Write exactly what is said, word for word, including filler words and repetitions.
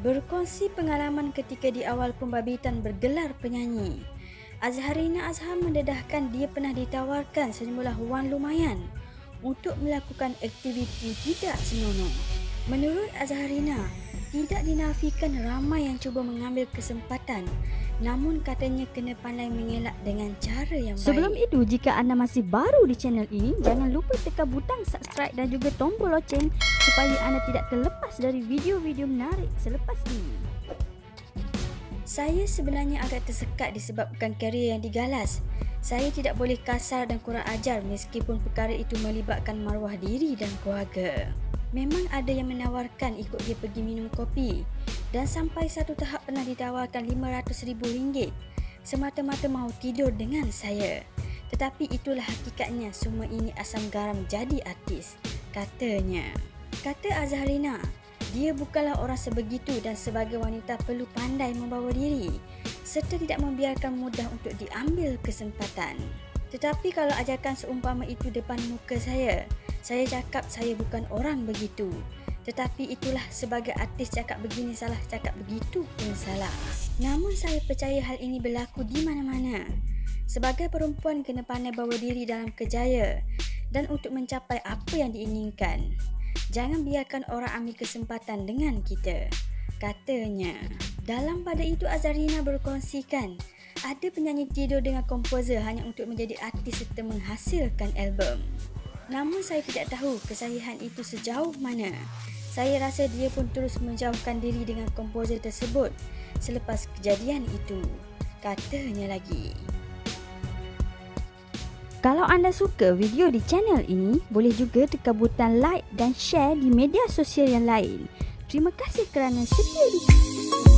berkongsi pengalaman ketika di awal pembabitan bergelar penyanyi. Azharina Azhar mendedahkan dia pernah ditawarkan sejumlah wang lumayan untuk melakukan aktiviti tidak senonoh. Menurut Azharina, tidak dinafikan ramai yang cuba mengambil kesempatan, namun katanya kena pandai mengelak dengan cara yang baik. Sebelum itu, jika anda masih baru di channel ini, jangan lupa tekan butang subscribe dan juga tombol loceng supaya anda tidak terlepas dari video-video menarik selepas ini. Saya sebenarnya agak tersekat disebabkan kerjaya yang digalas. Saya tidak boleh kasar dan kurang ajar meskipun perkara itu melibatkan maruah diri dan keluarga. Memang ada yang menawarkan ikut dia pergi minum kopi dan sampai satu tahap pernah ditawarkan lima ratus ribu ringgit semata-mata mahu tidur dengan saya. Tetapi itulah hakikatnya, semua ini asam garam jadi artis, katanya. Kata Azharina, dia bukanlah orang sebegitu dan sebagai wanita perlu pandai membawa diri serta tidak membiarkan mudah untuk diambil kesempatan. Tetapi kalau ajarkan seumpama itu depan muka saya, saya cakap saya bukan orang begitu. Tetapi itulah sebagai artis cakap begini salah, cakap begitu pun salah. Namun saya percaya hal ini berlaku di mana-mana. Sebagai perempuan kena pandai bawa diri dalam kerjaya dan untuk mencapai apa yang diinginkan. Jangan biarkan orang ambil kesempatan dengan kita, katanya. Dalam pada itu Azharina berkongsikan ada penyanyi tidur dengan komposer hanya untuk menjadi artis serta menghasilkan album. Namun saya tidak tahu kesahihan itu sejauh mana. Saya rasa dia pun terus menjauhkan diri dengan komposer tersebut selepas kejadian itu, katanya lagi. Kalau anda suka video di channel ini, boleh juga tekan butang like dan share di media sosial yang lain. Terima kasih kerana setia di